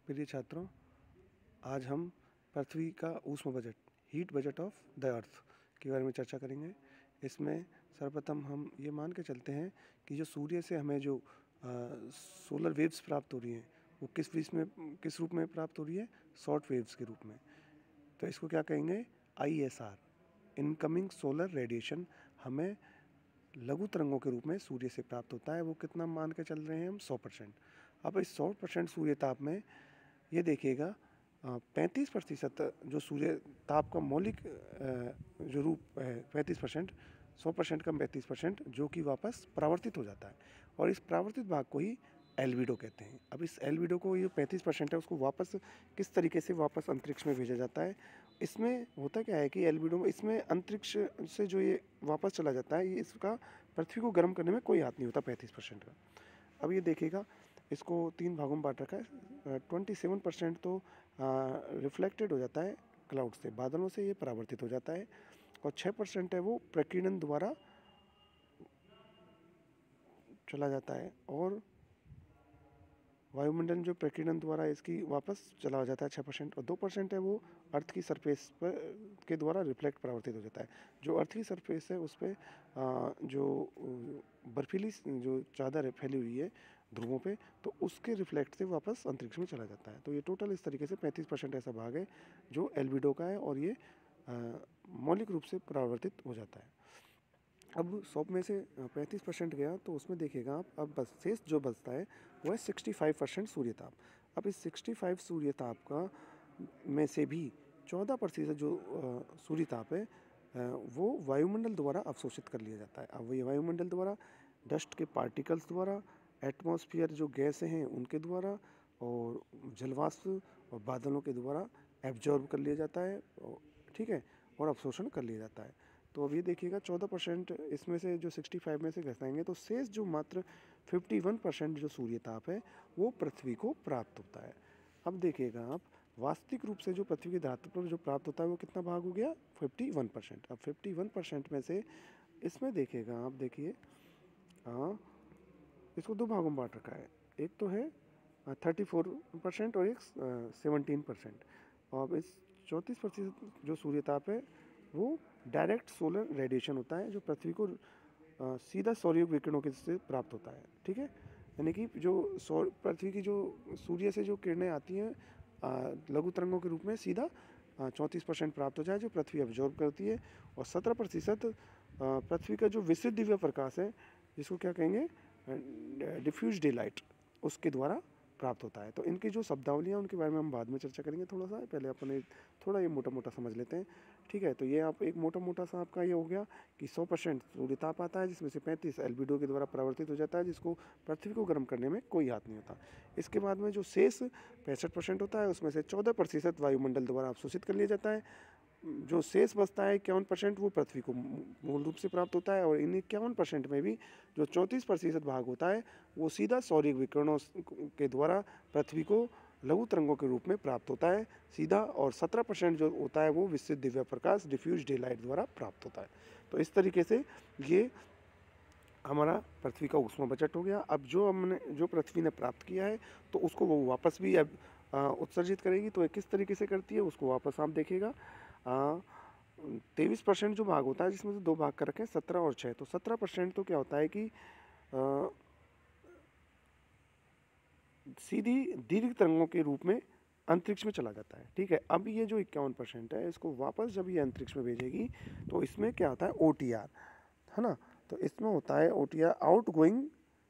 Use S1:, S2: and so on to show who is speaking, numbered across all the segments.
S1: प्रिय छात्रों, आज हम पृथ्वी का ऊष्मा budget, heat budget of the earth के बारे में चर्चा करेंगे। इसमें सर्वप्रथम हम ये मान के चलते हैं कि जो सूर्य से हमें जो सोलर वेव्स प्राप्त हो रही हैं वो किस रूप में प्राप्त हो रही है? शॉर्ट वेव्स के रूप में। तो इसको क्या कहेंगे? ISR, इनकमिंग सोलर रेडिएशन, हमें लघु तरंगों के रूप में सूर्य से प्राप्त होता है। वो कितना मान के चल रहे हैं हम? 100%। अब इस 100% सूर्य ताप में ये देखिएगा 35% जो सूर्य ताप का मौलिक जो रूप है 35%, 100% का 35% जो कि वापस परावर्तित हो जाता है, और इस परावर्तित भाग को ही एल्बिडो कहते हैं। अब इस एल्बिडो को, ये 35% है, उसको वापस किस तरीके से वापस अंतरिक्ष में भेजा जाता है? इसमें होता क्या है कि एल्बिडो में, इसमें अंतरिक्ष से जो ये वापस चला जाता है, ये इसका पृथ्वी को गर्म करने में कोई हाथ नहीं होता 35% का। अब ये देखिएगा, इसको 3 भागों में बांट रखा है। 27% तो रिफ्लेक्टेड हो जाता है क्लाउड से, बादलों से ये परावर्तित हो जाता है, और 6% है वो प्रकीर्णन द्वारा चला जाता है, और वायुमंडल जो प्रकीर्णन द्वारा इसकी वापस चला जाता है 6%, और 2% है वो अर्थ की सरफेस पर के द्वारा रिफ्लेक्ट परावर्तित हो जाता है। जो अर्थ की सरफेस है उस पर जो बर्फीली जो चादर है फैली हुई है ध्रुवों पे, तो उसके रिफ्लेक्ट से वापस अंतरिक्ष में चला जाता है। तो ये टोटल इस तरीके से 35% ऐसा भाग है जो एल्बिडो का है, और ये मौलिक रूप से परावर्तित हो जाता है। अब 100 में से 35% गया, तो उसमें देखिएगा आप, अब बस शेष जो बचता है वो है 65% सूर्य ताप। अब इस 65 सूर्य ताप का में से भी 14% जो सूर्य ताप है वो वायुमंडल द्वारा अवशोषित कर लिया जाता है। अब ये वायुमंडल द्वारा, डस्ट के पार्टिकल्स द्वारा, एटमॉस्फेयर जो गैसें हैं उनके द्वारा, और जलवाष्प और बादलों के द्वारा एब्जॉर्ब कर लिया जाता है, ठीक है, और अवशोषण कर लिया जाता है। तो अब ये देखिएगा 14% इसमें से जो 65 में से घटाएंगे, तो शेष जो मात्र 51% जो सूर्य ताप है वो पृथ्वी को प्राप्त होता है। अब देखिएगा आप, वास्तविक रूप से जो पृथ्वी की धरातल पर जो प्राप्त होता है वो कितना भाग हो गया? 51%। अब 51% में से इसमें देखिएगा आप, देखिए इसको 2 भागों में बांट रखा है। एक तो है 34% और एक 17%। और इस 34% जो सूर्य ताप है वो डायरेक्ट सोलर रेडिएशन होता है, जो पृथ्वी को सीधा सौर्य विकिरणों के से प्राप्त होता है, ठीक है। यानी कि जो पृथ्वी की जो सूर्य से जो किरणें आती हैं लघु तरंगों के रूप में, सीधा 34% प्राप्त हो जाए जो पृथ्वी अब्जॉर्ब करती है, और 17% पृथ्वी का जो विशिष्ट दिव्य प्रकाश है, जिसको क्या कहेंगे? डिफ्यूज डे लाइट, उसके द्वारा प्राप्त होता है। तो इनकी जो शब्दावलियाँ, उनके बारे में हम बाद में चर्चा करेंगे। थोड़ा सा पहले अपन थोड़ा ये मोटा मोटा समझ लेते हैं, ठीक है। तो ये आप एक मोटा मोटा सा आपका ये हो गया कि 100% सूर्य ताप आता है, जिसमें से 35 एल्बिडो के द्वारा परावर्तित हो जाता है, जिसको पृथ्वी को गर्म करने में कोई हाथ नहीं होता। इसके बाद में जो शेष 65% होता है, उसमें से 14% वायुमंडल द्वारा अवशोषित कर लिया जाता है। जो शेष बचता है 51% वो पृथ्वी को मूल रूप से प्राप्त होता है, और इन 51% में भी जो 34% भाग होता है वो सीधा सौर्य विकिरणों के द्वारा पृथ्वी को लघु तरंगों के रूप में प्राप्त होता है सीधा, और 17% जो होता है वो विशिष्ट Divya Prakash diffuse day light द्वारा प्राप्त होता है। तो इस तरीके से ये हमारा पृथ्वी का ऊष्मा बजट हो गया। अब जो पृथ्वी ने प्राप्त किया है तो उसको वो वापस भी अब उत्सर्जित करेगी। तो किस तरीके से करती है उसको वापस आप देखिएगा। 23% जो भाग होता है, जिसमें से 2 भाग कर रखे हैं, 17 और 6। तो 17% तो क्या होता है कि सीधी दीर्घ तरंगों के रूप में अंतरिक्ष में चला जाता है, ठीक है। अब ये जो 51% है, इसको वापस जब ये अंतरिक्ष में भेजेगी तो इसमें क्या होता है? OTR, है ना। तो इसमें होता है OTR, outgoing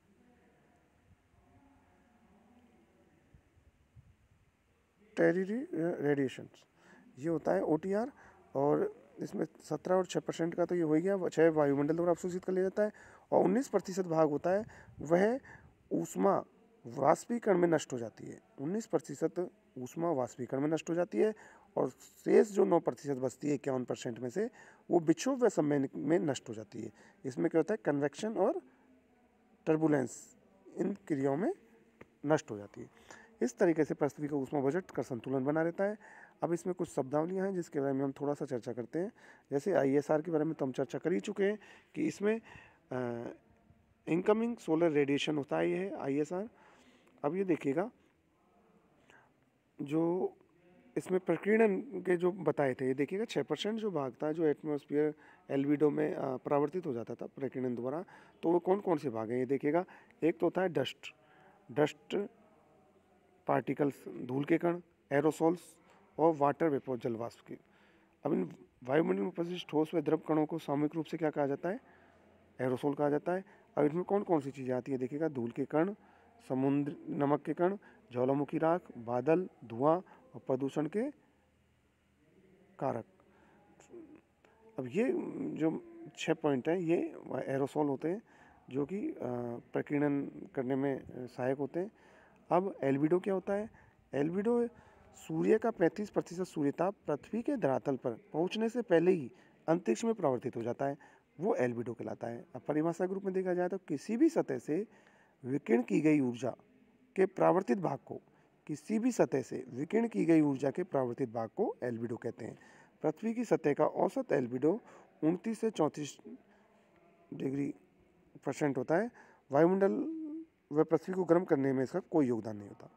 S1: territory radiations, ये होता है OTR। और इसमें 17 और 6% का तो ये हो गया, 6 वायुमंडल द्वारा अवशोषित कर लिया जाता है, और 19% भाग होता है वह ऊष्मा वाष्पीकरण में नष्ट हो जाती है। 19% ऊष्मा वाष्पीकरण में नष्ट हो जाती है, और शेष जो 9% बचती है 51% में से, वो विक्षोभ व संवहन में नष्ट हो जाती है। इसमें क्या होता है? कन्वेक्शन और टर्बुलेंस इन क्रियाओं में नष्ट हो जाती है। इस तरीके से पृथ्वी का ऊष्मा बजट का संतुलन बना रहता है। अब इसमें कुछ शब्दावलियाँ हैं जिसके बारे में हम थोड़ा सा चर्चा करते हैं। जैसे ISR के बारे में तो हम चर्चा कर ही चुके हैं कि इसमें इनकमिंग सोलर रेडिएशन होता है, ये है ISR। अब ये देखिएगा, जो इसमें प्रकीर्णन के जो बताए थे, ये देखिएगा 6% जो भाग था जो एटमॉस्फेयर एल्बिडो में परावर्तित हो जाता था प्रकीर्णन द्वारा, तो वो कौन कौन से भाग हैं ये देखिएगा। एक तो होता है डस्ट, डस्ट पार्टिकल्स, धूल के कण, एरोसोल्स और वाटर वेपर, जल वाष्प के। अब इन वायुमंडल में उपस्थित ठोस व द्रव कणों को सामूहिक रूप से क्या कहा जाता है, एरोसोल कहा जाता है। अब इसमें कौन कौन सी चीज़ें आती है देखिएगा, धूल के कण, समुद्र नमक के कण, ज्वालामुखी राख, बादल, धुआं और प्रदूषण के कारक। अब ये जो 6 पॉइंट हैं ये एरोसोल होते हैं जो कि प्रकीर्णन करने में सहायक होते हैं। अब एल्बिडो क्या होता है, एल्बिडो सूर्य का 35% सूर्यताप पृथ्वी के धरातल पर पहुंचने से पहले ही अंतरिक्ष में परावर्तित हो जाता है, वो एल्बिडो कहलाता है। अब परिभाषा के रूप में देखा जाए तो किसी भी सतह से विकीर्ण की गई ऊर्जा के परावर्तित भाग को, किसी भी सतह से विकीर्ण की गई ऊर्जा के परावर्तित भाग को एल्बिडो कहते हैं। पृथ्वी की सतह का औसत एल्बिडो 29 से 34% होता है। वायुमंडल व पृथ्वी को गर्म करने में इसका कोई योगदान नहीं होता।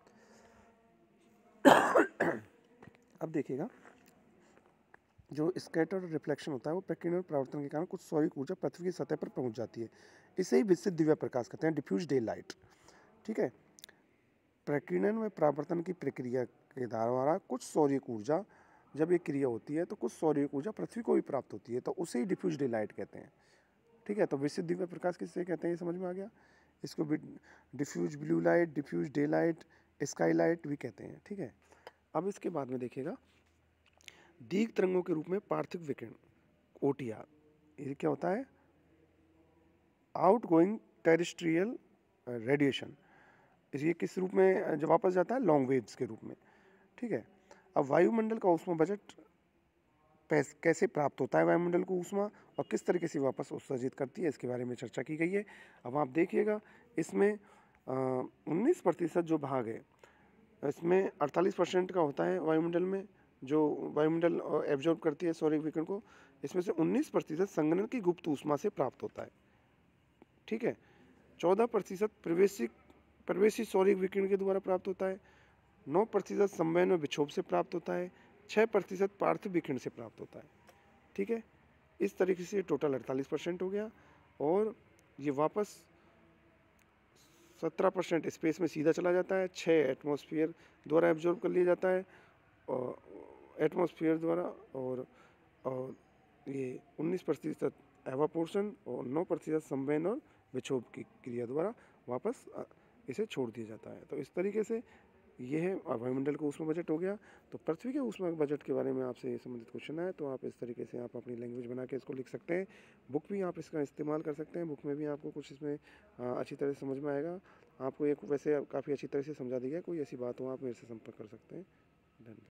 S1: अब देखिएगा, जो स्कैटर रिफ्लेक्शन होता है वो प्रकीर्णन और परावर्तन के कारण कुछ सौरिक ऊर्जा पृथ्वी की सतह पर पहुंच जाती है, इसे ही विकसित दिव्य प्रकाश कहते हैं, डिफ्यूज डे लाइट। ठीक है, प्रकीर्णन व परावर्तन की प्रक्रिया के द्वारा कुछ सौरिक ऊर्जा, जब ये क्रिया होती है तो कुछ सौरिक ऊर्जा पृथ्वी को भी प्राप्त होती है, तो उसे ही डिफ्यूज डे लाइट कहते हैं। ठीक है, तो विकसित दिव्य प्रकाश किससे कहते हैं, ये समझ में आ गया। इसको diffuse blue light, diffuse daylight, sky light भी कहते हैं। ठीक है, अब इसके बाद में देखिएगा दीर्घ तरंगों के रूप में पार्थिव विकिरण, ओटीआर, ये क्या होता है, आउट गोइंग टेरेस्ट्रियल रेडिएशन। ये किस रूप में जब वापस जाता है, लॉन्ग वेव्स के रूप में। ठीक है, अब वायुमंडल का ऊष्मा बजट कैसे प्राप्त होता है, वायुमंडल को ऊष्मा, और किस तरीके से वापस उत्सर्जित करती है, इसके बारे में चर्चा की गई है। अब आप देखिएगा इसमें 19% जो भाग है, इसमें 48% का होता है वायुमंडल में, जो वायुमंडल एब्जॉर्ब करती है सौर विकिरण को, इसमें से 19% संगणन की गुप्त ऊष्मा से प्राप्त होता है। ठीक है, 14% प्रवेशी सौर विकिरण के द्वारा प्राप्त होता है, 9% संवहन में विक्षोभ से प्राप्त होता है, 6% पार्थिव विकिरण से प्राप्त होता है। ठीक है, इस तरीके से टोटल 48% हो गया, और ये वापस 17% स्पेस में सीधा चला जाता है, 6 एटमॉस्फेयर द्वारा एब्जॉर्ब कर लिया जाता है एटमॉस्फेयर द्वारा, और ये 19% एवापोर्शन और 9% संवहन और विक्षोभ की क्रिया द्वारा वापस इसे छोड़ दिया जाता है। तो इस तरीके से ये है वायुमंडल का ऊष्मा बजट हो गया। तो पृथ्वी के ऊष्मा बजट के बारे में आपसे संबंधित क्वेश्चन है, तो आप इस तरीके से आप अपनी लैंग्वेज बना के इसको लिख सकते हैं। बुक भी आप इसका इस्तेमाल कर सकते हैं, बुक में भी आपको कुछ इसमें अच्छी तरह से समझ में आएगा। आपको एक वैसे काफ़ी अच्छी तरह से समझा दिया गया, कोई ऐसी बात हो आप मेरे से संपर्क कर सकते हैं। धन्यवाद।